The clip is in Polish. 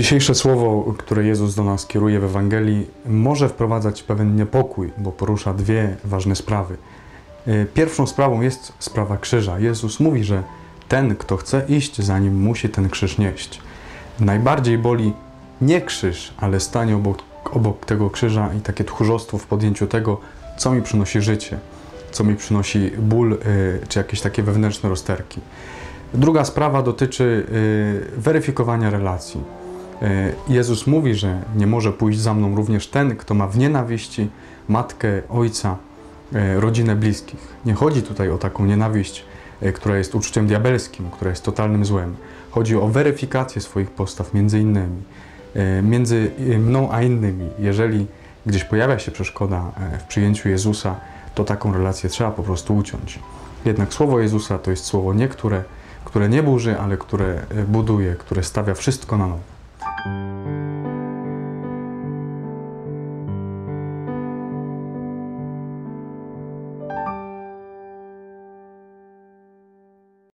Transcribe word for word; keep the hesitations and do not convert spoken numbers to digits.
Dzisiejsze słowo, które Jezus do nas kieruje w Ewangelii, może wprowadzać pewien niepokój, bo porusza dwie ważne sprawy. Pierwszą sprawą jest sprawa krzyża. Jezus mówi, że ten, kto chce iść za Nim, musi ten krzyż nieść. Najbardziej boli nie krzyż, ale stanie obok, obok tego krzyża i takie tchórzostwo w podjęciu tego, co mi przynosi życie, co mi przynosi ból, czy jakieś takie wewnętrzne rozterki. Druga sprawa dotyczy weryfikowania relacji. Jezus mówi, że nie może pójść za mną również ten, kto ma w nienawiści matkę, ojca, rodzinę bliskich. Nie chodzi tutaj o taką nienawiść, która jest uczuciem diabelskim, która jest totalnym złem. Chodzi o weryfikację swoich postaw między innymi, między mną a innymi. Jeżeli gdzieś pojawia się przeszkoda w przyjęciu Jezusa, to taką relację trzeba po prostu uciąć. Jednak słowo Jezusa to jest słowo nie, które, które nie burzy, ale które buduje, które stawia wszystko na nowo.